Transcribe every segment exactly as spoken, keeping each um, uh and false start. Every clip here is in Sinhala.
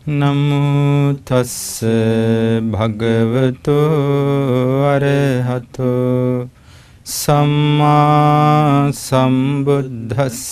නමෝ තස්ස භගවතෝ අරහතෝ සම්මා සම්බුද්දස්ස.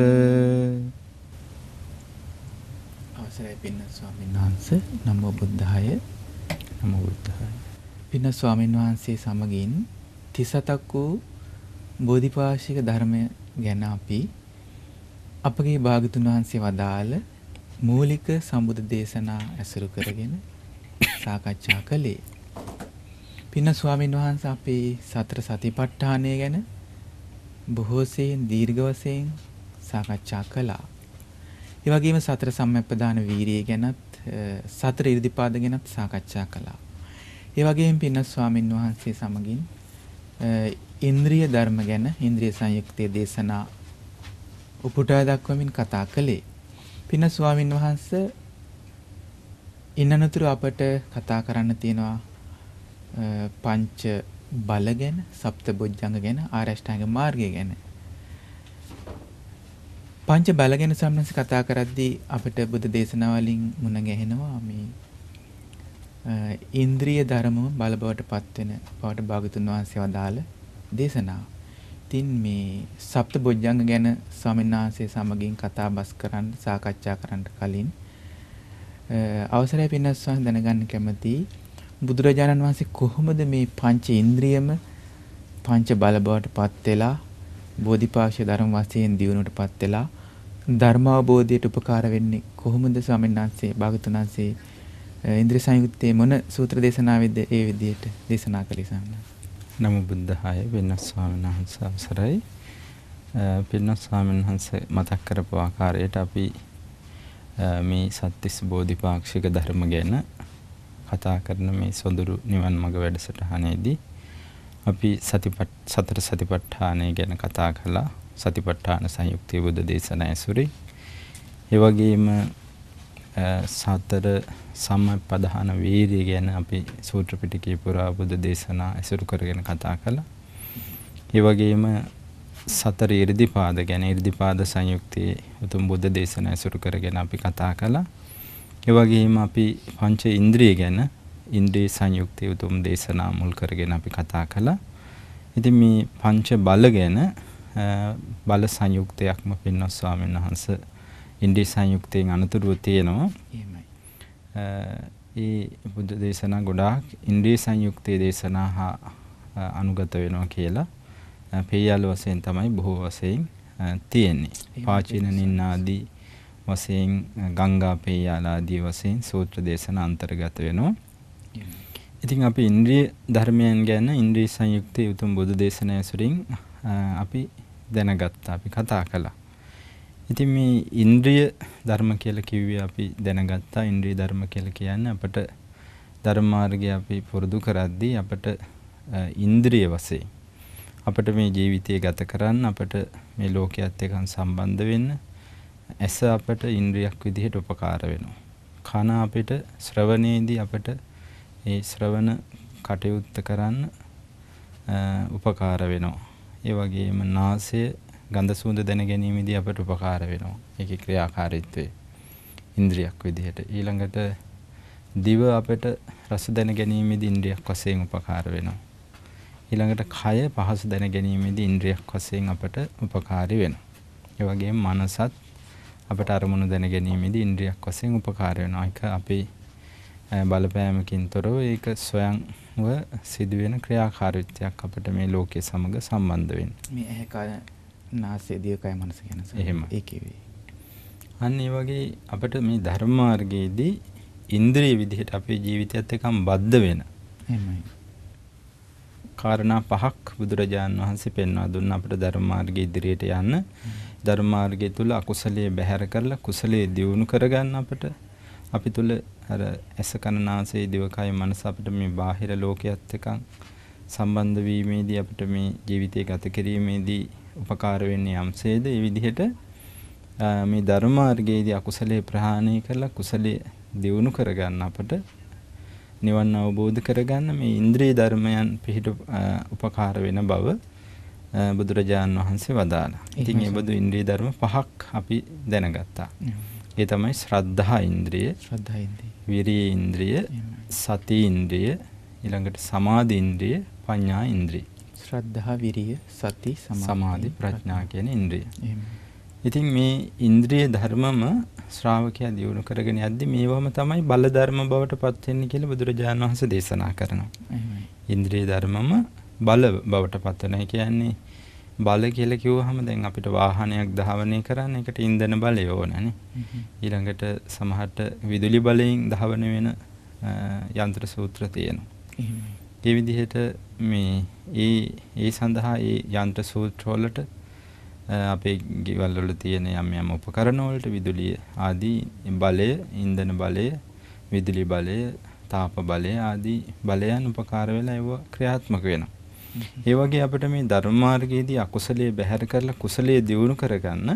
අවසරයි පින්න ස්වාමීන් වහන්සේ. නමෝ බුද්ධාය. නමෝ බුද්ධාය. පින්න ස්වාමීන් වහන්සේ සමගින් තිසතක් වූ බෝධිපාශික ධර්මය ගැන අපි අපගේ භාගතුන් වහන්සේ වදාළ මූලික සම්බුද්ධ දේශනා ඇසුරු කරගෙන සාකච්ඡා කළේ. පින්න ස්වාමීන් වහන්සේ අපේ සතර සතිපට්ඨානය ගැන බොහෝ සෙයින් දීර්ඝ වශයෙන් සාකච්ඡා කළා. ඒ වගේම සතර සම්‍යක්ප්‍රදාන වීරිය ගැනත් සතර ඉර්ධිපාද ගැනත් සාකච්ඡා කළා. ඒ වගේම පින්න ස්වාමීන් වහන්සේ සමගින් ඉන්ද්‍රිය ධර්ම ගැන ඉන්ද්‍රිය සංයුක්තයේ දේශනා උපුටා දක්වමින් කතා කළේ. පින්න ස්වාමීන් වහන්සේ ඉන්නනතුරු අපට කතා කරන්න තියෙනවා පංච බල ගැන, සප්ත බොජ්ජංග ගැන, ආරෂ්ඨාංග මාර්ගය ගැන. පංච බල ගැන සම්මත කතා කරද්දී අපිට බුද්ධ දේශනාවලින් මුණ ගැහෙනවා මේ ඉන්ද්‍රිය ධර්ම බල බවට පත් වෙන බවට භාගතුන් වහන්සේ වදාළ දේශනාව. ඉතින් මේ සප්ත බොජ්ජංග ගැන ස්වාමීන් වහන්සේ සමගින් කතා බස් කරන්න සාකච්ඡා කරන්න කලින් අවසරයි පින්නස් වහන්සේ දැනගන්න කැමතියි බුදුරජාණන් වහන්සේ කොහොමද මේ පංච ඉන්ද්‍රියම පංච බල බවට පත් වෙලා බෝධිපාක්ෂික ධර්ම වශයෙන් දියුණුවටපත් වෙලා ධර්ම අවබෝධයට උපකාර වෙන්නේ කොහොමද ස්වාමීන් වහන්සේ භාගතුන් වහන්සේ ඉන්ද්‍රිය සංයුත්තේ මොන සූත්‍ර දේශනාවෙද ඒ විදිහට දේශනා කළේ ස්වාමීන් වහන්සේ? නමෝ බුද්ධාය. වෙනස් ස්වාමීන් වහන්සේ අවසරයි. පින්න ස්වාමීන් වහන්සේ මතක් කරපු ආකාරයට අපි මේ සත්‍තිස් බෝධිපාක්ෂික ධර්ම ගැන කතා කරන මේ sonduru නිවන් මඟ වැඩසටහනේදී අපි සතිපට් සතර සතිපට්ඨානය ගැන කතා කළා. සතිපට්ඨාන සංයුක්තයේ බුද්ධ දේශනා ඇසුරේ. ඒ වගේම සතර සම්පදාන වීර්ය ගැන අපි සූත්‍ර පිටකයේ පුරා බුද්ධ දේශනා ඇසුරු කරගෙන කතා කළා. ඒ වගේම සතර ඉර්ධිපාද ගැන ඉර්ධිපාද සංයුක්තයේ උතුම් බුද්ධ දේශනා ඇසුරු කරගෙන අපි කතා කළා. ඒ වගේම අපි පංච ඉන්ද්‍රිය ගැන ඉන්ද්‍රිය සංයුක්තයේ උතුම් දේශනා මුල් කරගෙන අපි කතා කළා. ඉතින් මේ පංච බල ගැන බල සංයුක්තයක්ම පින්නස් ස්වාමීන් වහන්සේ ඉන්ද්‍රිය සංයුක්තයෙන් අනතුරුව තියෙනවා. එහෙමයි. ඒ බුද්ධ දේශනා ගොඩාක් ඉන්ද්‍රිය සංයුක්තයේ දේශනා හා අනුගත වෙනවා කියලා පේයාල වශයෙන් තමයි බොහෝ වශයෙන් තියෙන්නේ. පාචීන නින්නාදී වශයෙන් ගංගා පේයාල ආදී වශයෙන් සූත්‍ර දේශනා අන්තර්ගත වෙනවා. ඉතින් අපි ඉන්ද්‍රිය ධර්මයන් ගැන ඉන්ද්‍රිය සංයුක්තයේ උතුම් බුද්ධ දේශනා ඇසුරින් අපි දැනගත්තා, අපි කතා කළා. ඉතින් මේ ඉන්ද්‍රිය ධර්ම කියලා කිව්වේ අපි දැනගත්තා. ඉන්ද්‍රිය ධර්ම කියලා කියන්නේ අපට ධර්ම මාර්ගය අපි පුරුදු කරද්දී අපට ඉන්ද්‍රිය වශයෙන් අපට මේ ජීවිතය ගත කරන්න, අපට මේ ලෝකයේත් එක්ක සම්බන්ධ වෙන්න ඇස අපට ඉන්ද්‍රියක් විදිහට උපකාර වෙනවා. කන අපිට ශ්‍රවණයේදී අපට ඒ ශ්‍රවණ කටයුත්ත කරන්න උපකාර වෙනවා. ඒ වගේම නාසය ගන්ධ සුවඳ දැන ගැනීමේදී අපට උපකාර වෙනවා. ඒකේ ක්‍රියාකාරීත්වය ඉන්ද්‍රියක් විදිහට. ඊළඟට දිව අපට රස දැන ගැනීමේදී ඉන්ද්‍රියක් වශයෙන් උපකාර වෙනවා. ඊළඟට කය පහස දැන ගැනීමේදී ඉන්ද්‍රියක් වශයෙන් අපට උපකාරී වෙනවා. ඒ වගේම මනසත් අපට අරමුණු දැන ගැනීමේදී ඉන්ද්‍රියක් වශයෙන් උපකාර වෙනවා. ඒක අපේ බලපෑමකින් තොරව ඒක ස්වයංව සිදුවෙන ක්‍රියාකාරීත්වයක් අපට මේ ලෝකයේ සමග සම්බන්ධ වෙන්නේ. මේ ඇහැ කය නාසය දිවකය මනස ගැන එහෙම ඒකේ වේ. අන්න ඒ වගේ අපිට මේ ධර්ම මාර්ගයේදී ඉන්ද්‍රිය විදිහට අපේ ජීවිතයත් එක්කම බද්ධ වෙන එහෙමයි කාරණා පහක් බුදුරජාණන් වහන්සේ පෙන්වා දුන්න අපිට ධර්ම මාර්ගයේ ඉදිරියට යන්න. ධර්ම මාර්ගය තුල අකුසලයේ බැහැර කරලා කුසලයේ දියුණු කරගන්න අපිට අපි තුල අර ඇස කන නාසය දිවකය මනස අපිට මේ බාහිර ලෝකයේත් එක්ක සම්බන්ධ වීමේදී අපිට මේ ජීවිතය ගත කිරීමේදී උපකාර වෙන්නේ යම්සේද ඒ විදිහට මේ ධර්ම මාර්ගයේදී අකුසලයේ ප්‍රහාණය කරලා කුසලයේ දියුණු කරගන්න අපට නිවන් අවබෝධ කරගන්න මේ ඉන්ද්‍රිය ධර්මයන් පිහිට උපකාර වෙන බව බුදුරජාණන් වහන්සේ වදාළා. ඉතින් මේ බඳු ඉන්ද්‍රිය ධර්ම පහක් අපි දැනගත්තා. ඒ තමයි ශ්‍රද්ධා ඉන්ද්‍රිය, ශ්‍රද්ධා ඉන්ද්‍රිය, විරිය ඉන්ද්‍රිය, සති ඉන්ද්‍රිය, ඊළඟට සමාධි ඉන්ද්‍රිය, පඤ්ඤා ඉන්ද්‍රිය. ශ්‍රද්ධා, විරිය, සති, සමාධි, ප්‍රඥා කියන ඉන්ද්‍රිය. එහෙමයි. ඉතින් මේ ඉන්ද්‍රිය ධර්මම ශ්‍රාවකයා දියුණු කරගෙන යද්දී මේවම තමයි බල ධර්ම බවට පත් වෙන්නේ කියලා බුදුරජාණන් වහන්සේ දේශනා කරනවා. එහෙමයි. ඉන්ද්‍රිය ධර්මම බල බවට පත් වෙනවා. ඒ කියන්නේ බල කියලා කිව්වහම දැන් අපිට වාහනයක් ධාවනය කරන්න ඒකට ඉන්ධන බලය ඕනනේ. ඊළඟට සමහරට විදුලි බලයෙන් ධාවනය වෙන යන්ත්‍ර සූත්‍ර තියෙනවා. එහෙමයි. ඒ විදිහට මේ ඒ ඒ සඳහා ඒ යන්ත්‍ර සූත්‍ර වලට අපේ ගෙවල් වල තියෙන යම් යම් උපකරණ වලට විදුලිය ආදී බලය, ඉන්ධන බලය, විදුලි බලය, තාප බලය ආදී බලයන් උපකාර වෙලා ඒව ක්‍රියාත්මක වෙනවා. ඒ වගේ අපිට මේ ධර්ම මාර්ගයේදී අකුසලයේ බැහැර කරලා කුසලයේ දියුණු කරගන්න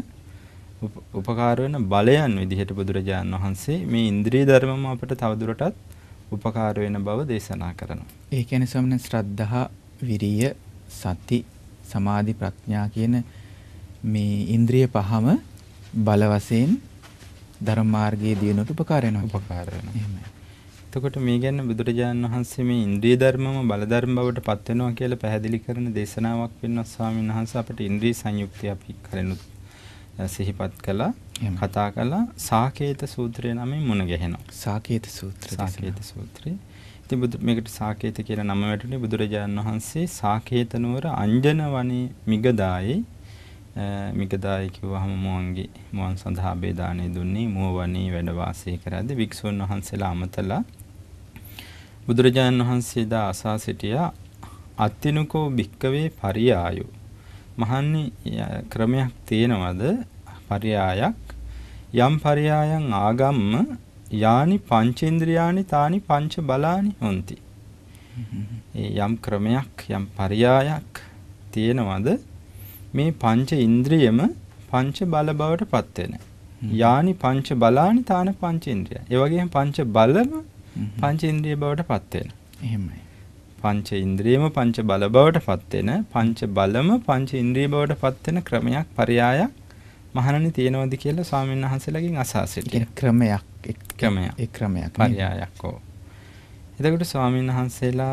උපකාර වෙන බලයන් විදිහට බුදුරජාණන් වහන්සේ මේ ඉන්ද්‍රිය ධර්මම අපිට තවදුරටත් උපකාර වෙන බව දේශනා කරනවා. ඒ කියන්නේ සමන ශ්‍රද්ධා, විරිය, සති, සමාධි, ප්‍රඥා කියන මේ ඉන්ද්‍රිය පහම බල වශයෙන් ධර්ම මාර්ගයේ දියුණුවට උපකාර වෙනවා. උපකාර වෙනවා. එහෙමයි. එතකොට මේ ගැන බුදුරජාණන් වහන්සේ මේ ඉන්ද්‍රිය ධර්මම බල ධර්ම බවට පත් වෙනවා කියලා පැහැදිලි කරන දේශනාවක් වෙනවා ස්වාමීන් වහන්සේ. අපිට ඉන්ද්‍රිය සංයුක්තිය අපි කලිනුත් සිහිපත් කළා, කතා කළා. සාකේත සූත්‍රය නමින් මුණ ගැහෙනවා. සාකේත සූත්‍රය. සාකේත සූත්‍රය. ඉතින් බුදු මේකට සාකේත කියලා නම වැටුනේ බුදුරජාණන් වහන්සේ සාකේත නුවර අංජන වනේ මිගදායේ මිගදාය කිව්වහම මුවන්ගේ මුවන් සඳහා බේදානේ දුන්නේ මුව වනේ වැඩ වාසය කරද්දී වික්ෂුන් වහන්සේලා අමතලා බුදුරජාණන් වහන්සේ දා අසා සිටියා අත්තිනුකෝ භික්කවේ පරියායෝ. මහන්නේ ක්‍රමයක් තියෙනවද පරියායක්? යම් පරියායන් ආගම්ම යානි පංචේන්ද්‍රයානි තානි පංච බලානි හොಂತಿ. ඒ යම් ක්‍රමයක් යම් පරියායක් තියෙනවද මේ පංච ඉන්ද්‍රියම පංච බල බවට පත් වෙන. යානි පංච බලානි තාන පංචේන්ද්‍රය. ඒ වගේම පංච බලම පංච ඉන්ද්‍රිය බවට පත් වෙන. එහෙමයි. පංච ඉන්ද්‍රියම පංච බල බවට පත් වෙන, පංච බලම පංච ඉන්ද්‍රිය බවට පත් වෙන ක්‍රමයක් පරියායක් මහණනි තියෙනවද කියලා ස්වාමීන් වහන්සේලාගෙන් අසා සිටියා. ක්‍රමයක් ක්‍රමයක් ඒ ක්‍රමයක් පරියායක් ඕ. එතකොට ස්වාමීන් වහන්සේලා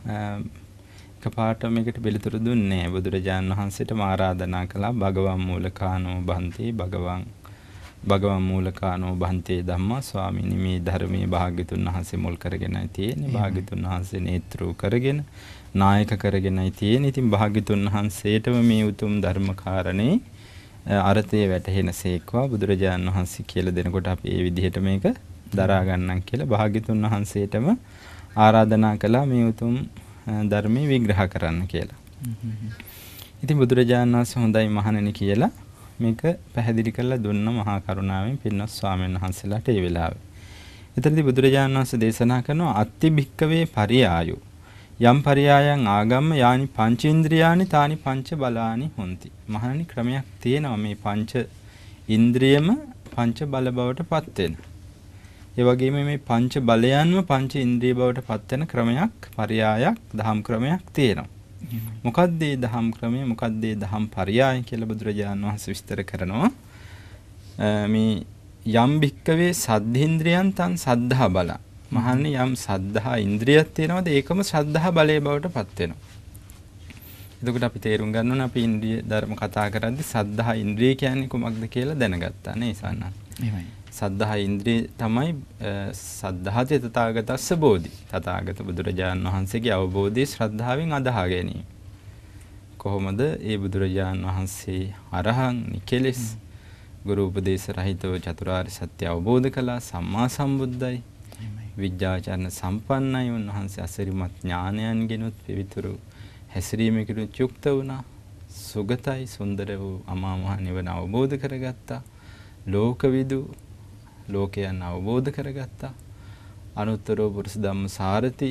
එකපාරට මේකට පිළිතුරු දුන්නේ බුදුරජාණන් වහන්සේට ආරාධනා කළා භගවන් මූලකානෝ බන්තේ භගවන් භගවන් මූලකානෝ බන්තේ ධම්මා ස්වාමීනි මේ ධර්මයේ භාග්‍යතුන් වහන්සේ මුල් කරගෙනයි තියෙන්නේ. භාග්‍යතුන් වහන්සේ නේත්‍ර කරගෙන නායක කරගෙනයි තියෙන්නේ. ඉතින් භාග්‍යතුන් වහන්සේටම මේ උතුම් ධර්ම කාරණේ අර්ථය වැටහෙනසේක්වා බුදුරජාණන් වහන්සේ කියලා දෙනකොට අපි ඒ විදිහට මේක දරා ගන්නම් කියලා භාග්‍යතුන් වහන්සේටම ආරාධනා කළා මේ උතුම් ධර්මයේ විග්‍රහ කරන්න කියලා. ඉතින් බුදුරජාණන් වහන්සේ හොඳයි මහණෙනි කියලා මේක පැහැදිලි කරලා දුන්න මහා කරුණාවෙන් පින්වත් ස්වාමීන් වහන්සේලාට ඒ වෙලාවේ. එතනදී බුදුරජාණන් වහන්සේ දේශනා කරනවා අත්ති භික්කවේ පරියායෝ යම් පරියායන් ආගම්ම යානි පංචේන්ද්‍රයානි තානි පංච බලානි හොಂತಿ. මහණනි ක්‍රමයක් තියෙනවා මේ පංච ඉන්ද්‍රියම පංච බල බවට පත් වෙන. ඒ වගේම මේ පංච බලයන්ම පංච ඉන්ද්‍රිය බවට පත් වෙන ක්‍රමයක් පරියායක් දහම් ක්‍රමයක් තියෙනවා. මොකක්ද මේ දහම් ක්‍රමය? මොකක්ද මේ දහම් පරියාය කියලා බුදුරජාණන් වහන්සේ විස්තර කරනවා. මේ යම් භික්කවේ සද්ධින්ද්‍රයන් තන් සද්ධා බල. මහන්නේ යම් සද්ධා ඉන්ද්‍රියක් තියෙනවද ඒකම ශ්‍රද්ධා බලයේ බවට පත් වෙනවා. එතකොට අපි තේරුම් ගන්න ඕනේ අපි ඉන්ද්‍රිය ධර්ම කතා කරද්දී සද්ධා ඉන්ද්‍රිය කියන්නේ කොමක්ද කියලා දැනගත්තා නේ සන්නත්. එහෙමයි. සද්ධා ඉන්ද්‍රිය තමයි සද්ධාතේ තථාගතස්ස බෝධි. තථාගත බුදුරජාණන් වහන්සේගේ අවබෝධය ශ්‍රද්ධාවෙන් අදහා ගැනීම. කොහොමද ඒ බුදුරජාණන් වහන්සේ අරහං නිකලෙස් ගුරු උපදේශ රහිතව චතුරාර්ය සත්‍ය අවබෝධ කළා සම්මා සම්බුද්දයි. විද්‍යාචරණ සම්පන්නයි. උන්වහන්සේ අසිරිමත් ඥානයන්ගෙනුත් පිවිතුරු හැසිරීමකින් යුක්ත වුණා. සුගතයි සුන්දර වූ අමා මහ නිවන අවබෝධ කරගත්තා. ලෝකවිදු ලෝකයන් අවබෝධ කරගත්තා. අනුත්තර පුරුෂ ධම්ම සාරති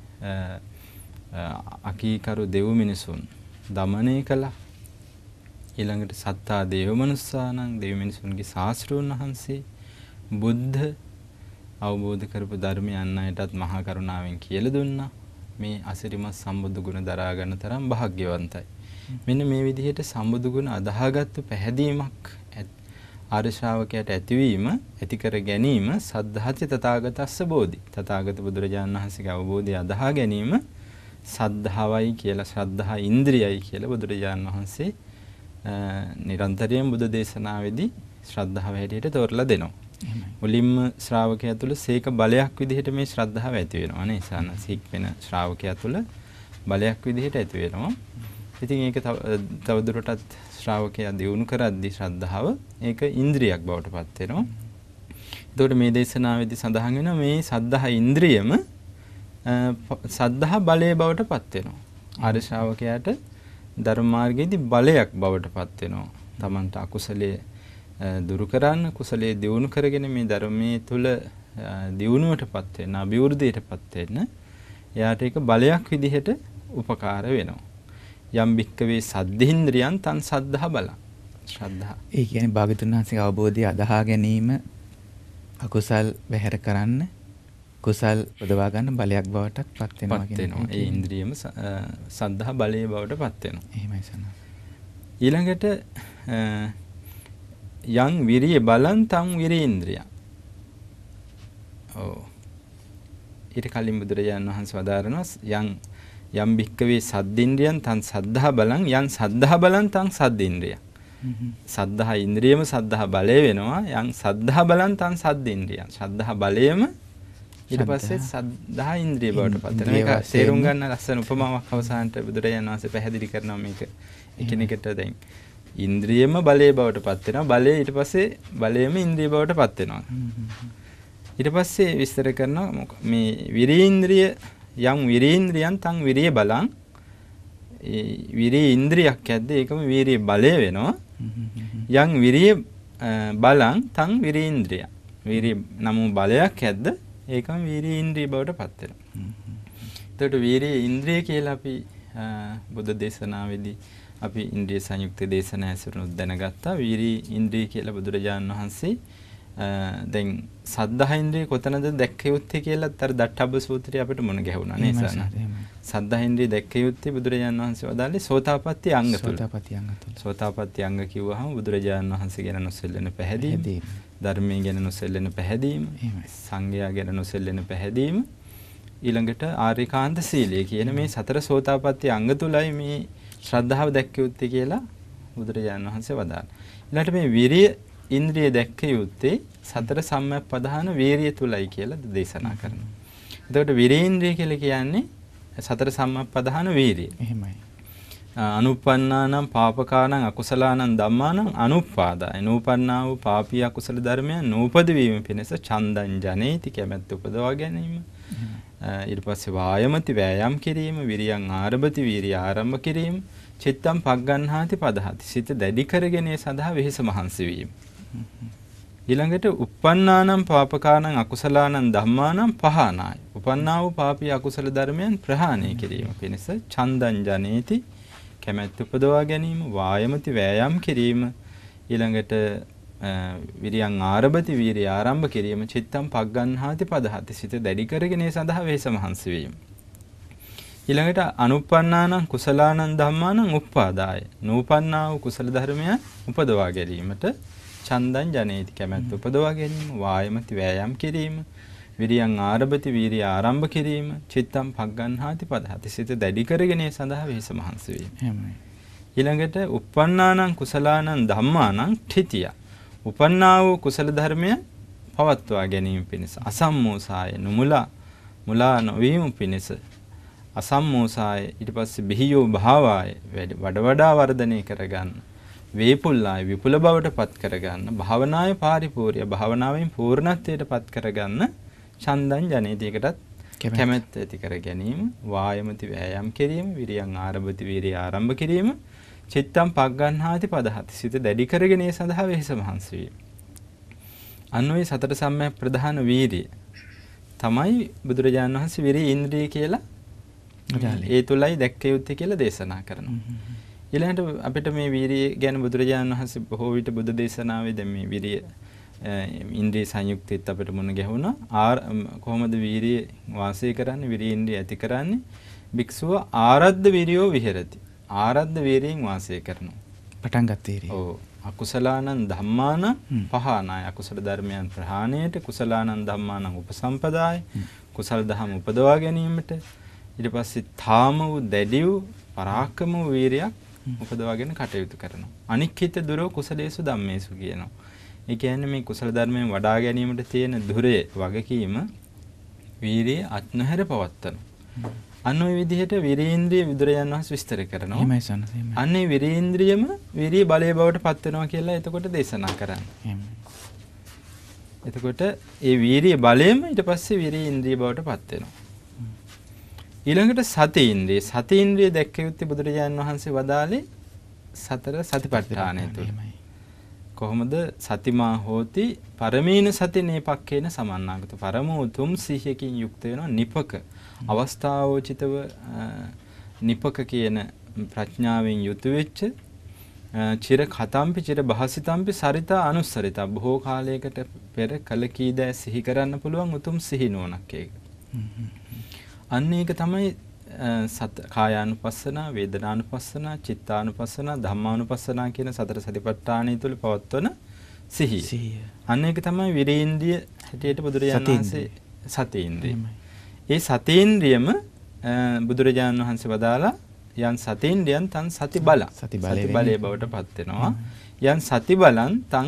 අකීකරු දෙව් මිනිසුන් දමනය කළා. ඊළඟට සත්තා දේව මනුස්සානං දෙව් මිනිසුන්ගේ ශාස්ත්‍රූන් වහන්සේ බුද්ධ අවබෝධ කරපු ධර්මය අන් අයටත් මහා කරුණාවෙන් කියලා දුන්නා. මේ අසිරිමත් සම්බුදු ගුණ දරා ගන්න තරම් භාග්‍යවන්තයි. මෙන්න මේ විදිහට සම්බුදු ගුණ අදාහගත්තු පැහැදීමක් ආර්ය ශ්‍රාවකයාට ඇතිවීම ඇති කර ගැනීම සද්ධාති තථාගතස්ස බෝධි. තථාගත බුදුරජාණන් වහන්සේගේ අවබෝධය අදහා ගැනීම සද්ධාවයි කියලා ශ්‍රද්ධා ඉන්ද්‍රියයි කියලා බුදුරජාණන් වහන්සේ නිරන්තරයෙන් බුදු දේශනාවේදී ශ්‍රද්ධාව හැටියට තෝරලා දෙනවා. මුලින්ම ශ්‍රාවකයා තුළ සීක බලයක් විදිහට මේ ශ්‍රද්ධාව ඇති වෙනවා නේ. සාන සීක් වෙන ශ්‍රාවකයා තුළ බලයක් විදිහට ඇති වෙනවා. ඉතින් ඒක තව දුරටත් ශ්‍රාවකයා දියුණු කරද්දී ශ්‍රද්ධාව ඒක ඉන්ද්‍රියක් බවට පත් වෙනවා. එතකොට මේ දේශනාවේදී සඳහන් වෙනවා මේ සද්ධා ඉන්ද්‍රියම සද්ධා බලයේ බවට පත් වෙනවා. ආර්ය ශ්‍රාවකයාට ධර්ම මාර්ගයේදී බලයක් බවට පත් වෙනවා. තමන්ට අකුසලයේ දුරු කරන්න කුසලයේ දියුණු කරගෙන මේ ධර්මයේ තුල දියුණුවටපත් වෙන අභිවෘද්ධියටපත් වෙන්න එයාට ඒක බලයක් විදිහට උපකාර වෙනවා. යම් බික්කවේ සද්ධින්ද්‍රියන් තන් සද්ධා බල. ශ්‍රද්ධා. ඒ කියන්නේ භාගතුන් වහන්සේගේ අවබෝධය අදහා ගැනීම අකුසල් බැහැර කරන්න කුසල් උදවා ගන්න බලයක් බවට පත් වෙනවා කියනවා. ඒ ඉන්ද්‍රියම සද්ධා බලයේ බවට පත් වෙනවා. එහෙමයි සන. ඊළඟට යං විරිය බලං තං විරීන්ද්‍රිය. ඔව්. ඊට කලින් බුදුරජාණන් වහන්සේ වදාරනවා යං යම් භික්කවේ සද්දින්ද්‍රියන් තං සද්ධා බලං යං සද්ධා බලං තං සද්දින්ද්‍රිය. සද්ධා ඉන්ද්‍රියම සද්ධා බලය වෙනවා යං සද්ධා බලං තං සද්දින්ද්‍රිය. සද්ධා බලයම ඊට පස්සේ සද්ධා ඉන්ද්‍රිය බවට පත් වෙනවා. මේක තේරුම් ගන්න ලස්සන උපමාවක් අවසානට බුදුරජාණන් වහන්සේ පැහැදිලි කරනවා මේක. එකිනෙකට දැන් ඉන්ද්‍රියම බලයේ බවට පත් වෙනවා. බලය ඊට පස්සේ බලයම ඉන්ද්‍රිය බවට පත් වෙනවා. ඊට පස්සේ විස්තර කරනවා මේ විරීන්ද්‍රිය යම් විරීන්ද්‍රියන් තං විරිය බලං ඒ විරිය ඉන්ද්‍රියක් ඇද්ද ඒකම වීරිය බලය වෙනවා. යම් විරිය බලං තං විරීන්ද්‍රිය. වීරිය නමු බලයක් ඇද්ද ඒකම වීරිය ඉන්ද්‍රිය බවට පත් වෙනවා. එතකොට වීරිය ඉන්ද්‍රිය කියලා අපි බුද්ධ දේශනාවේදී අපි ඉන්ද්‍රිය සංයුක්ත දේශනා ඇසුරුත් දැනගත්තා. වීරිය ඉන්ද්‍රිය කියලා බුදුරජාණන් වහන්සේ දැන් සද්ධා ඉන්ද්‍රිය කොතනද දැක්ක යුත්තේ කියලා අර දට්ඨබ්බ සූත්‍රය අපිට මොන ගැහුණා නේ සන. සද්ධා ඉන්ද්‍රිය දැක්ක යුත්තේ බුදුරජාණන් වහන්සේ වදාළේ සෝතාපට්ටි අංග තුල. සෝතාපට්ටි අංග තුල. සෝතාපට්ටි අංග කිව්වහම බුදුරජාණන් වහන්සේ ගැන නොසෙල්ලෙන පැහැදීම, ධර්මයේ ගැන නොසෙල්ලෙන පැහැදීම, සංඝයා ගැන නොසෙල්ලෙන පැහැදීම, ඊළඟට ආර්යකාන්ත සීලය කියන මේ සතර සෝතාපට්ටි අංග තුලයි මේ ශ්‍රද්ධාව දැක්ක යුත්තේ කියලා බුදුරජාණන් වහන්සේ වදාළා. ඊළඟට මේ විරිය ඉන්ද්‍රිය දැක්ක යුත්තේ සතර සම්මප්පදාන වීරිය තුලයි කියලා දේශනා කරනවා. එතකොට විරීන්ද්‍රිය කියලා කියන්නේ සතර සම්මප්පදාන වීරිය. එහෙමයි. අනුප්පන්නානම් පාපකානම් අකුසලානම් ධම්මානම් අනුප්පාදාය. නූපන්නා වූ පාපී අකුසල ධර්මයන් නූපද වීම පිණිස චන්දං ජනේති කැමැත්ත උපදවා ගැනීම. ඊට පස්සේ වායමති වෑයම් කිරීම, විරියං ආරභති වීරිය ආරම්භ කිරීම, චිත්තං පග්ගන්හාති පදහති. සිත දැඩි කරගෙන ඒ සඳහා වෙහෙස මහන්සි වීම. ඊළඟට uppannānaṁ pāpakānaṁ akusalaanaṁ dhammānaṁ pahānāය. උපන්නා වූ පාපී අකුසල ධර්මයන් ප්‍රහාණය කිරීම පිණිස ඡන්දං ජනේති කැමැත්ත උපදවා ගැනීම, වායමති වෑයම් කිරීම, ඊළඟට විරියං ආරභති වීරිය ආරම්භ කිරීම, චිත්තං පග්ගන්හාති පදහති. සිත දැඩි කරගෙන ඒ සඳහා වෙහෙස මහන්සි වීම. ඊළඟට අනුප්පන්නානං කුසලානං ධම්මානං උප්පාදාය. නූපන්නා වූ කුසල ධර්මයන් උපදවා ගැනීමට චන්දං ජනේති කැමැත්ත උපදවා ගැනීම, වායමති වෑයම් කිරීම, විරියං ආරභති වීරිය ආරම්භ කිරීම, චිත්තං පග්ගන්හාති පදහති. සිත දැඩි කරගෙන ඒ සඳහා වෙහෙස මහන්සි වීම. එහෙමයි. ඊළඟට uppannānaṁ කුසලානං ධම්මානං ඨිතිය. උපන්නා වූ කුසල ධර්මයන් පවත්වා ගැනීම පිණිස අසම්මෝසාය නුමුලා මුලා නොවීම පිණිස අසම්මෝසාය ඊට පස්සේ බිහියෝ භාවාය වඩ වඩා වර්ධනය කරගන්න, වේපුල්ලාය විපුල බවට පත් කරගන්න, භාවනාය පාරිපූර්ය භාවනාවෙන් පූර්ණත්වයට පත් කරගන්න, ඡන්දං ජනේතියකටත් කැමැත්ත ඇති කර ගැනීම, වායමති වෑයම් කිරීම, විරියං ආරභති වීරිය ආරම්භ කිරීම, චිත්තං පග්ගන්හාති පදහති. සිත දැඩි කරගෙන ඒ සඳහා වෙහෙස මහන්සි වීම. අන්වයේ සතර සම්‍යක් ප්‍රධාන වීරිය තමයි බුදුරජාණන් වහන්සේ විරිය ඉන්ද්‍රිය කියලා ඒ තුලයි දැක්ක යුත්තේ කියලා දේශනා කරනවා. ඊළඟට අපිට මේ වීරිය ගැන බුදුරජාණන් වහන්සේ බොහෝ විට බුද්ධ දේශනාවේ දැන් මේ වීරිය ඉන්ද්‍රිය සංයුක්තෙත් අපිට මුණ ගැහුණා. කොහොමද වීරිය වාසය කරන්නේ, විරිය ඉන්ද්‍රිය ඇති කරන්නේ? භික්ෂුව ආරද්ධ විරියෝ විහෙරති. ආරද්ධ වීරියෙන් වාසය කරනවා. පටන් ගත්ත වීරිය. ඔව්. අකුසලානං ධම්මානං පහානාය. අකුසල ධර්මයන් ප්‍රහාණයට, කුසලානං ධම්මානං උපසම්පදාය. කුසල දහම උපදවා ගැනීමට. ඊට පස්සේ තාම වූ දැඩි වූ පරාක්‍රම වූ වීරියක් උපදවාගෙන කටයුතු කරනවා. අනික්කිත දුරෝ කුසලේසු ධම්මේසු කියනවා. ඒ කියන්නේ මේ කුසල ධර්මයෙන් වඩා ගැනීමට තියෙන දුරේ වගකීම වීරිය අත්නහැර පවත්වනවා. අන්න ඔය විදිහට විරේන්ද්‍රිය විදුරයන් වහන්සේ විස්තර කරනවා. එහෙමයි සන්නස. එහෙමයි. අන්නේ විරේන්ද්‍රියම විරිය බලයේ බවට පත් වෙනවා කියලා එතකොට දේශනා කරන්නේ. එහෙමයි. එතකොට ඒ වීරිය බලයෙන්ම ඊට පස්සේ විරිය ඉන්ද්‍රිය බවට පත් වෙනවා. ඊළඟට සති ඉන්ද්‍රිය. සති ඉන්ද්‍රිය දැක්ක යුත්තේ බුදුරජාණන් වහන්සේ වදාළේ සතර සතිපට්ඨානය තුළ. කොහොමද සතිමා හෝති පරමීන සති නේපක්කේන සමන්නාගත. පරමෝ තුම් සිහියකින් යුක්ත වෙනවා නිපක අවස්ථාවෝචිතව නිපක කියන ප්‍රඥාවෙන් යුතු වෙච්ච චිර කතම්පි චිර භාසිතම්පි සරිතා අනුස්සරිතා බොහෝ කාලයකට පෙර කල කී දෑ සිහි කරන්න පුළුවන් උතුම් සිහි නුවණක් ඒක. අන්න ඒක තමයි සත කායානුපස්සනා, වේදනානුපස්සනා, චිත්තානුපස්සනා, ධම්මානුපස්සනා කියන සතර සතිපට්ඨානය තුළ පවත්වන සිහිය. සිහිය. අන්න ඒක තමයි විරේන්ද්‍රිය හැටියට බුදුරජාණන් වහන්සේ සතේන්ද්‍රිය. ඒ සතේන්ද්‍රියම බුදුරජාණන් වහන්සේ වදාලා යන් සතේන්ද්‍රියන් තන් සති බල. සති බලයේ බවට පත් වෙනවා. යන් සති බලන් තන්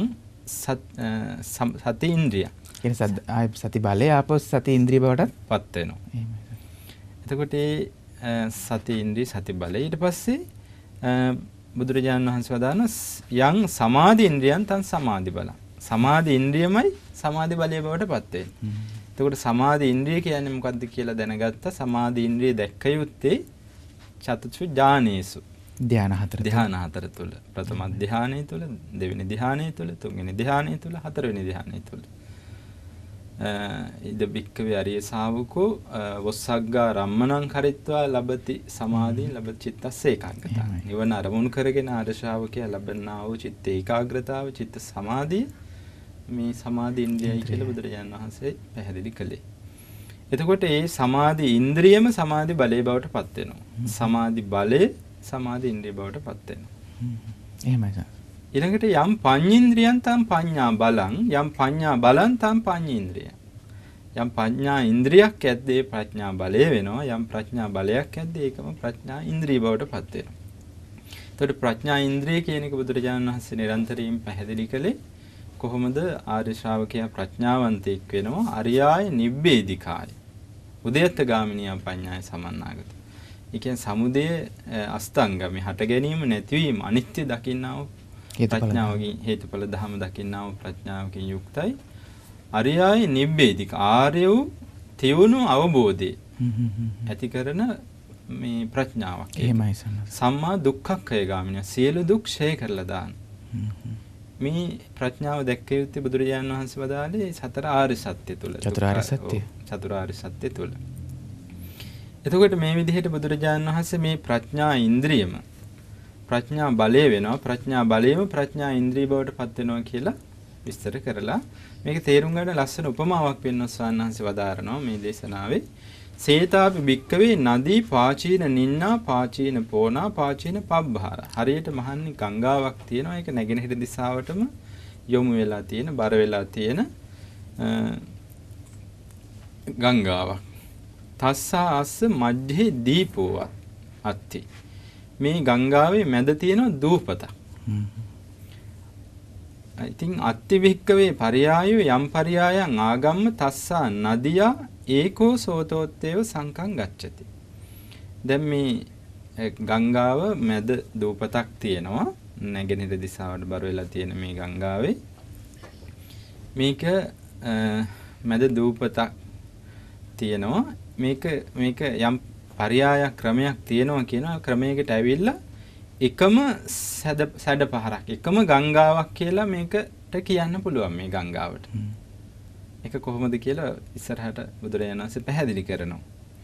සති ඉන්ද්‍රිය. කියන සති බලය ආපහු සති ඉන්ද්‍රිය බවට පත් වෙනවා. එතකොට ඒ සති ඉන්ද්‍රිය සති බලය ඊට පස්සේ බුදුරජාණන් වහන්සේ වදාන යම් සමාධි ඉන්ද්‍රියන් තන් සමාධි බල. සමාධි ඉන්ද්‍රියමයි සමාධි බලය බවට පත් වෙන්නේ. එතකොට සමාධි ඉන්ද්‍රිය කියන්නේ මොකක්ද කියලා දැනගත්තා. සමාධි ඉන්ද්‍රිය දැක්ක යුත්තේ චතුචු ඥානේසු. ධ්‍යාන හතර. ධ්‍යාන හතර තුල. ප්‍රථම ධ්‍යානය තුල, දෙවෙනි ධ්‍යානය තුල, තුන්වෙනි ධ්‍යානය තුල, හතරවෙනි ධ්‍යානය තුල. ඉද බික්කවේ අරිය ශාවකෝ වොස්සග්ගා රම්මණං කරිත්වා ලබති සමාධි ලබති චිත්තස්ස ඒකාග්‍රතාව. නිවන අරමුණු කරගෙන ආර්ය ශ්‍රාවකයා ලබන්නා වූ චිත්ත ඒකාග්‍රතාව, චිත්ත සමාධිය මේ සමාධි ඉන්ද්‍රියයි කියලා බුදුරජාණන් වහන්සේ පැහැදිලි කළේ. එතකොට මේ සමාධි ඉන්ද්‍රියම සමාධි බලයේ බවට පත් වෙනවා. සමාධි බලය සමාධි ඉන්ද්‍රිය බවට පත් වෙනවා. එහෙමයි සර්. ඊළඟට යම් පඤ්ඤේන්ද්‍රියන් තම් පඤ්ඤා බලං යම් පඤ්ඤා බලං තම් පඤ්ඤේන්ද්‍රිය. යම් පඤ්ඤා ඉන්ද්‍රියක් ඇද්දේ ප්‍රඥා බලය වෙනවා. යම් ප්‍රඥා බලයක් ඇද්දේ ඒකම ප්‍රඥා ඉන්ද්‍රිය බවට පත් වෙනවා. එතකොට ප්‍රඥා ඉන්ද්‍රිය කියන එක බුදුරජාණන් වහන්සේ නිරන්තරයෙන් පැහැදිලි කළේ කොහොමද ආර්ය ශ්‍රාවකයා ප්‍රඥාවන්තයෙක් වෙනවා අරියාය නිබ්බේධිකාය. උදයත්ත ගාමිනිය පඤ්ඤාය සමන්නාගත. ඒ කියන්නේ සමුදය අස්තංගම හට ගැනීම නැතිවීම අනිත්‍ය දකින්නා වූ ප්‍රඥාවකින් හේතුඵල ධම දකින්නා වූ ප්‍රඥාවකින් යුක්තයි. අරියාය නිබ්බේධික ආර්ය වූ තියුණු අවබෝධය ඇති කරන මේ ප්‍රඥාවක්. එහෙමයි සන්න. සම්මා දුක්ඛක්ඛය ගාමිනිය සියලු දුක් ඡය කරලා දාන. මේ ප්‍රඥාව දැක්ක යුත්තේ බුදුරජාණන් වහන්සේ වදාළේ සතර ආර්ය සත්‍ය තුල. චතුරාර්ය සත්‍ය. චතුරාර්ය සත්‍ය තුල. එතකොට මේ විදිහට බුදුරජාණන් වහන්සේ මේ ප්‍රඥා ඉන්ද්‍රියම ප්‍රඥා බලය වෙනවා. ප්‍රඥා බලයම ප්‍රඥා ඉන්ද්‍රිය බවට පත් වෙනවා කියලා විස්තර කරලා මේක තේරුම් ගන්න ලස්සන උපමාවක් වෙනවා ස්වාමීන් වහන්සේ වදාරනවා මේ දේශනාවේ. සේතාපි භික්කවේ නදී පාචීන නින්නා පාචීන පෝනා පාචීන පබ්බහාර. හරියට මහන්නේ ගංගාවක් තියෙනවා. ඒක නැගෙනහිර දිශාවටම යොමු වෙලා තියෙන, බර වෙලා තියෙන ගංගාවක්. තස්සා අස්ස මජ්ජේ දීපෝවත් අත්ති. මේ ගංගාවේ මැද තියෙන දූපතක්. ඉතින් අත්ති භික්කවේ පරියායෝ යම් පරියායන් ආගම්ම තස්සා නදියා ඒකෝ සෝතෝත්තේව සංකං ගච්ඡති. දැන් මේ ගංගාව මැද දූපතක් තියෙනවා. නැගෙනහිර දිශාවට බර වෙලා තියෙන මේ ගංගාවේ මේක මැද දූපතක් තියෙනවා. මේක මේක යම් පරියාය ක්‍රමයක් තියෙනවා කියනවා. ක්‍රමයකට ඇවිල්ලා එකම සැඩ සැඩ පහරක් එකම ගංගාවක් කියලා මේකට කියන්න පුළුවන් මේ ගංගාවට. ඒක කොහොමද කියලා ඉස්සරහට බුදුරජාණන් වහන්සේ පැහැදිලි කරනවා.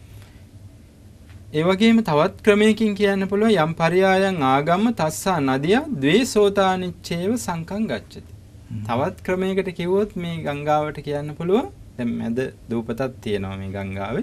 ඒ වගේම තවත් ක්‍රමයකින් කියන්න පුළුවන් යම් පරියායන් ආගම්ම තස්සා නදියා ද්වේසෝතානිච්ඡේව සංකං ගච්ඡති. තවත් ක්‍රමයකට කිව්වොත් මේ ගංගාවට කියන්න පුළුවන් දැන් මැද දූපතක් තියෙනවා මේ ගංගාවේ.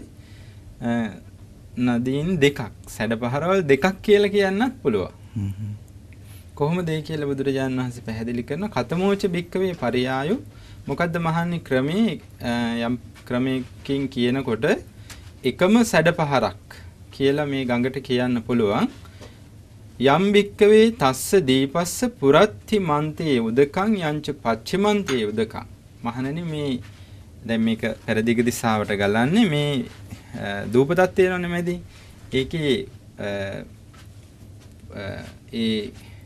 නදීන් දෙකක් සැඩ පහරවල් දෙකක් කියලා කියන්නත් පුළුවන්. කොහොමද ඒ කියලා බුදුරජාණන් වහන්සේ පැහැදිලි කරනවා කතමෝච භික්කවේ පරියායු මොකද්ද මහන්නේ ක්‍රමේ යම් ක්‍රමයකින් කියනකොට එකම සැඩපහරක් කියලා මේ ගඟට කියන්න පුළුවන් යම් භික්කවේ තස්ස දීපස්ස පුරත්ති මන්තේ උදකං යංච පච්චිමන්තේ උදකං මහණනි මේ දැන් මේක පෙරදිග දිශාවට ගලන්නේ මේ දූපතක් තියෙනවනේ මැදි ඒකේ ඒ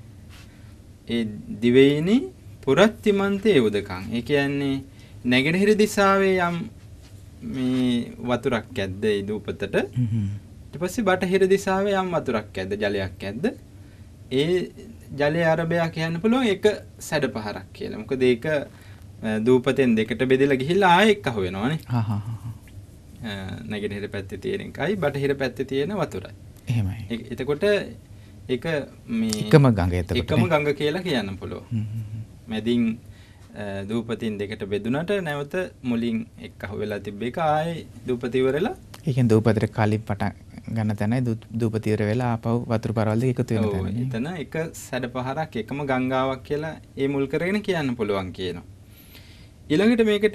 ඒ දිවයිනේ පුරත්තිමන්තේ උදකං ඒ කියන්නේ නැගෙනහිර දිශාවේ යම් මේ වතුරක් ඇද්ද ඒ දූපතට ඊට පස්සේ බටහිර දිශාවේ යම් වතුරක් ඇද්ද ජලයක් ඇද්ද ඒ ජලයේ ආරබය කියන්න පුළුවන් එක සැඩපහරක් කියලා. මොකද ඒක දූපතෙන් දෙකට බෙදලා ගිහිල්ලා ආයෙ එක්ක වෙනවනේ. හා හා හා. නැගෙනහිර පැත්තේ තියෙන එකයි බටහිර පැත්තේ තියෙන වතුරයි. එහෙමයි. එතකොට ඒක මේ එකම ගඟ එතකොට එකම ගඟ කියලා කියන්න පුළුවන්. මැදින් දූපතින් දෙකට බෙදුනට නැවත මුලින් එක්ක වෙලා තිබ්බ එක ආයේ දූපති ඉවරලා ඒ කියන්නේ දූපතට කලින් පටන් ගන්න තැනයි දූපති ඉවර වෙලා ආපහු වතුර පරවල් දෙක එකතු වෙන තැන. ඔව් එතන එක සැඩපහරක් එකම ගංගාවක් කියලා ඒ මුල් කරගෙන කියන්න පුළුවන් කියනවා. ඊළඟට මේකට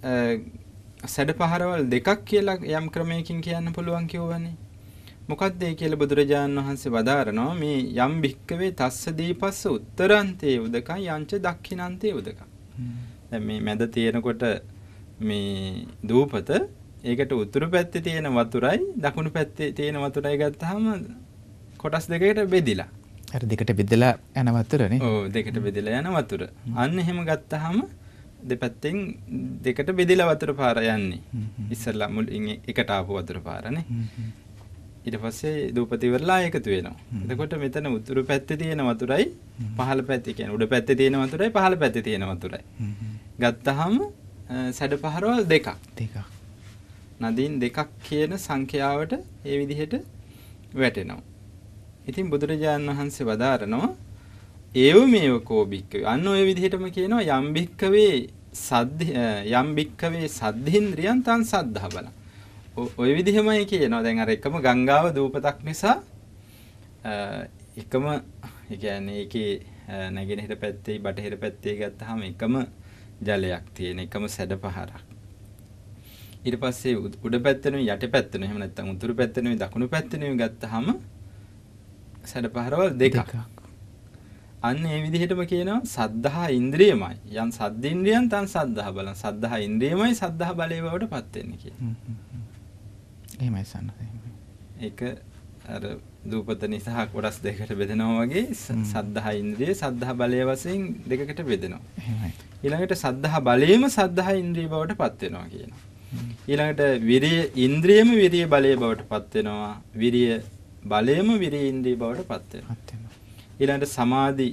සැඩපහරවල් දෙකක් කියලා යම් ක්‍රමයකින් කියන්න පුළුවන් කියවනේ. මොකක්ද ඒ කියලා බුදුරජාණන් වහන්සේ වදාරනවා මේ යම් භික්කවේ තස්ස දීපස්ස උත්තරන්තේ උදකං යංච දක්ඛිනන්තේ උදකං. දැන් මේ මැද තියෙනකොට මේ දූපත ඒකට උතුරු පැත්තේ තියෙන වතුරයි දකුණු පැත්තේ තියෙන වතුරයි ගත්තාම කොටස් දෙකකට බෙදිලා. අර දෙකට බෙදලා යන වතුරනේ. ඔව් දෙකට බෙදලා යන වතුර. අන්න එහෙම ගත්තාම දෙපැත්තෙන් දෙකට බෙදලා වතුර පාර යන්නේ. ඉස්සෙල්ලා මුලින් එකට ආපු වතුර පාරනේ. ඊට පස්සේ දූපති ඉවරලා එකතු වෙනවා. එතකොට මෙතන උතුරු පැත්තේ තියෙන වතුරයි පහළ පැත්තේ කියන්නේ උඩ පැත්තේ තියෙන වතුරයි පහළ පැත්තේ තියෙන වතුරයි. ගත්තාම සැඩපහරවල් දෙකක්. දෙකක්. නදීන් දෙකක් කියන සංඛ්‍යාවට ඒ විදිහට වැටෙනවා. ඉතින් බුදුරජාණන් වහන්සේ වදාරනවා ඒව මේව කෝ භික්කවේ. අන්න ඔය විදිහටම කියනවා යම් භික්කවේ සද්ද යම් භික්කවේ සද්ධින්ද්‍රියං තං සද්ධා බලං. ඔය විදිහමයි කියනවා. දැන් අර එකම ගංගාව දූපතක් නිසා එකම ඒ කියන්නේ ඒකේ නැගෙනහිර පැත්තේ බටහිර පැත්තේ ගත්තාම එකම ජලයක් තියෙන එකම සැඩපහරක්. ඊට පස්සේ උඩ පැත්තෙනුයි යට පැත්තෙනුයි එහෙම නැත්නම් උතුරු පැත්තෙනුයි දකුණු පැත්තෙනුයි ගත්තාම සැඩපහරවල් දෙකක්. අන්න ඒ විදිහටම කියනවා සද්ධා ඉන්ද්‍රියමයි. යම් සද්දින්ද්‍රියන් තන් සද්ධා බලං. සද්ධා ඉන්ද්‍රියමයි සද්ධා බලය බවට පත් වෙන්නේ කියලා. එහෙමයි සන්න. ඒක අර දූපත නිසා කොටස් දෙකකට බෙදෙනවා වගේ සද්ධා ඉන්ද්‍රිය සද්ධා බලය වශයෙන් දෙකකට බෙදෙනවා. එහෙමයි. ඊළඟට සද්ධා බලයම සද්ධා ඉන්ද්‍රිය බවට පත් වෙනවා කියනවා. ඊළඟට විරිය ඉන්ද්‍රියම විරිය බලය බවට පත් වෙනවා. විරිය බලයම විරිය ඉන්ද්‍රිය බවට පත් වෙනවා. ඊළඟට සමාධි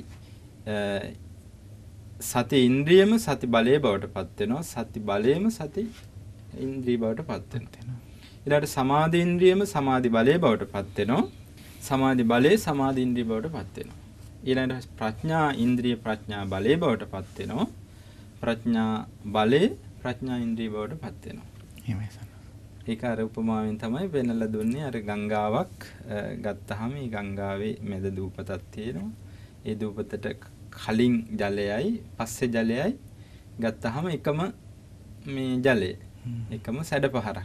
සති ඉන්ද්‍රියම සති බලය බවට පත් වෙනවා. සති බලයම සති ඉන්ද්‍රිය බවට පත් වෙනවා. ඊළඟට සමාධි ඉන්ද්‍රියම සමාධි බලය බවට පත් වෙනවා. සමාධි බලය සමාධි ඉන්ද්‍රිය බවට පත් වෙනවා. ඊළඟට ප්‍රඥා ඉන්ද්‍රිය ප්‍රඥා බලය බවට පත් වෙනවා. ප්‍රඥා බලය ප්‍රඥා ඉන්ද්‍රිය බවට පත් වෙනවා. එහෙමයි සන්න. ඒක අර උපමාවෙන් තමයි වෙනලා දුන්නේ. අර ගංගාවක් ගත්තාම මේ ගංගාවේ මැද දූපතක් තියෙනවා. ඒ දූපතට කලින් ජලයයි පස්සේ ජලයයි ගත්තාම එකම මේ ජලය. එකම සැඩපහරක්.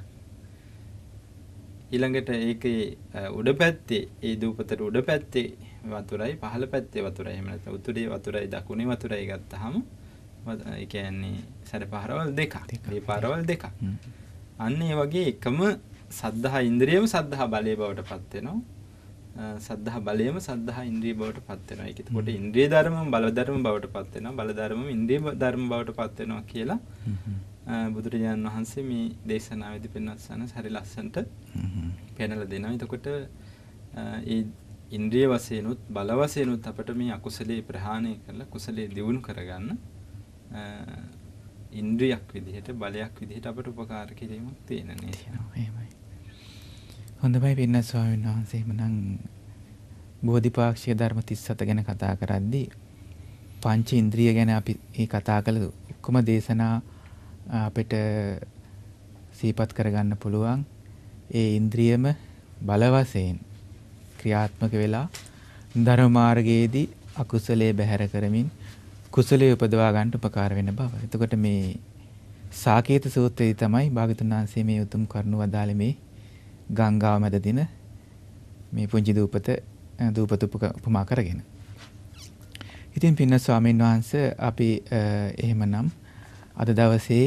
ඊළඟට ඒකේ උඩ පැත්තේ ඒ දූපතට උඩ පැත්තේ වතුරයි පහළ පැත්තේ වතුරයි එහෙම නැත්නම් උතුරේ වතුරයි දකුණේ වතුරයි ගත්තාම ඒ කියන්නේ සැඩපහරවල් දෙකක්. මේ පාරවල් දෙකක්. අන්න ඒ වගේ එකම සද්ධා ඉන්ද්‍රියම සද්ධා බලය බවට පත් වෙනවා. සද්ධා බලයම සද්ධා ඉන්ද්‍රිය බවට පත් වෙනවා. ඒක එතකොට ඉන්ද්‍රිය ධර්මම බල ධර්ම බවට පත් වෙනවා. බල ධර්මම ඉන්ද්‍රිය ධර්ම බවට පත් වෙනවා කියලා බුදුරජාණන් වහන්සේ මේ දේශනාවේදී පෙන්වන්න සන හරි ලස්සනට පෙන්නලා දෙනවා. එතකොට ඒ ඉන්ද්‍රිය වශයෙන්ුත් බල වශයෙන්ුත් අපිට මේ අකුසලයේ ප්‍රහාණය කරලා කුසලයේ දියුණු කරගන්න ඉන්ද්‍රියක් විදිහට බලයක් විදිහට අපට උපකාර කිරීමක් තියෙන නේද? එහෙමයි. හොඳයි පින්නත් ස්වාමීන් වහන්සේ මනම් බෝධිපාක්ෂික ධර්ම තිස් හත ගැන කතා කරද්දී පංච ඉන්ද්‍රිය ගැන අපි මේ කතා කළ ඔක්කොම දේශනා අපිට සිහිපත් කරගන්න පුළුවන්. ඒ ඉන්ද්‍රියම බල වශයෙන් ක්‍රියාත්මක වෙලා ධර්ම මාර්ගයේදී අකුසලයේ බැහැර කරමින් කුසලයේ උපදවා ගන්නට උපකාර වෙන බව. එතකොට මේ සාකේත සූත්‍රයේ තමයි භාගතුන් වහන්සේ මේ උතුම් කරුණ වදාළේ මේ ගංගාව මැද දින මේ පුංචි දූපත දූපත උපමා කරගෙන. ඉතින් පින්න ස්වාමීන් වහන්සේ අපි එහෙමනම් අද දවසේ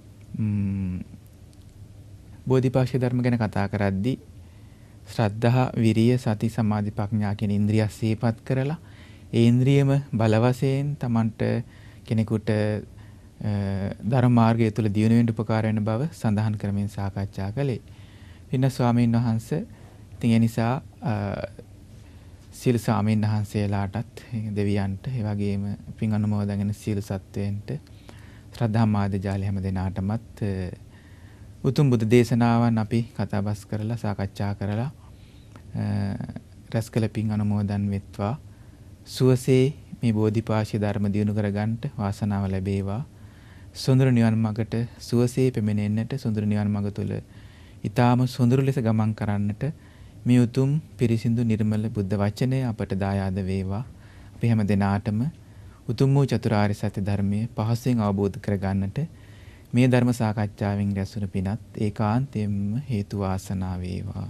බෝධිපාක්ෂික ධර්ම ගැන කතා කරද්දී ශ්‍රද්ධා, විරිය, සති, සමාධි, ප්‍රඥා කියන ඉන්ද්‍රිය සිහිපත් කරලා ඒ ඉන්ද්‍රියම බල වශයෙන් Tamanට කෙනෙකුට ධර්ම මාර්ගය තුළ දියුණු වෙන්න උපකාර වෙන බව සඳහන් කරමින් සාකච්ඡා කළේ. පින්න ස්වාමීන් වහන්සේ ඉතින් ඒ නිසා සීල ස්වාමීන් වහන්සේලාටත් දෙවියන්ට ඒ වගේම පින් අනුමෝදන් සීල සත්වයන්ට ශ්‍රද්ධා මාධ්‍ය ජාලය හැම දෙනාටමත් උතුම් බුදු දේශනාවන් අපි කතාබස් කරලා සාකච්ඡා කරලා රැස්කල පින් අනුමෝදන් වෙත්වා සුවසේ මේ බෝධිපාක්ෂික ධර්ම දියුණු කරගන්නට වාසනාව ලැබේවා. සොඳුරු නිවන් මාර්ගට සුවසේ පැමිණෙන්නට සොඳුරු නිවන් මාර්ග තුල ඊටාම සොඳුරු ලෙස ගමන් කරන්නට මේ උතුම් පිරිසිදු නිර්මල බුද්ධ වචනය අපට දායාද වේවා. අපි හැම දිනාටම උතුම් වූ චතුරාර්ය සත්‍ය ධර්මයේ පහසුවෙන් අවබෝධ කරගන්නට මේ ධර්ම සාකච්ඡාවෙන් රැස්වුණු පිනත් ඒකාන්තයෙන්ම හේතු වාසනා වේවා.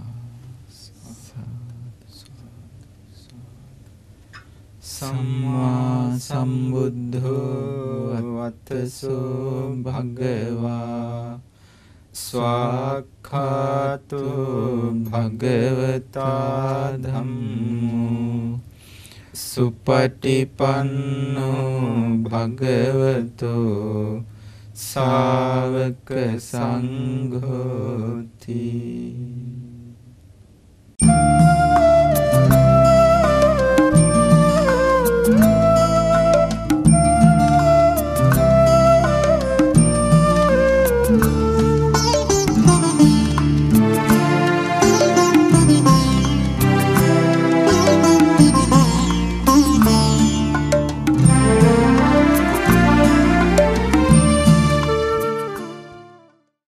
සම්මා සම්බුද්ධෝ වත්තසෝ භගවා ස්වාක්ඛාතෝ භගවතා ධම්මෝ සුපටිපන්නෝ භගවතෝ ශාවක සංඝෝති.